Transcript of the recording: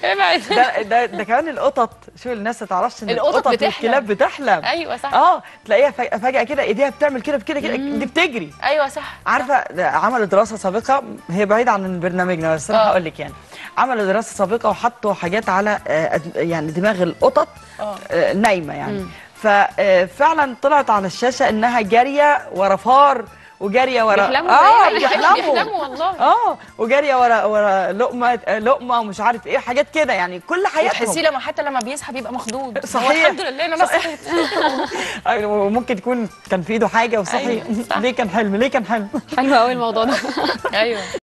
ابعد. ده كمان القطط، شو الناس ما تعرفش ان القطط والكلاب بتحلم. ايوه صح. تلاقيها فجأة كده ايديها بتعمل كده كده دي بتجري. ايوه صح. عارفه عملوا دراسه سابقه، هي بعيده عن برنامجنا بس انا هقول لك يعني. عملوا دراسه سابقه وحطوا حاجات على يعني دماغ القطط نايمه يعني. ففعلا طلعت على الشاشه انها جاريه ورا فار، وجاريه ورا بيحلموا والله. وجاريه ورا لقمه ومش عارف ايه، حاجات كده يعني كل حياتهم. تحسيه حتى لما بيصحى بيبقى مخضوض. صحيح. الحمد لله ان انا صحيت. ممكن يكون كان في ايده حاجه وصحي. ليه كان حلم؟ حلو قوي الموضوع ده. ايوه.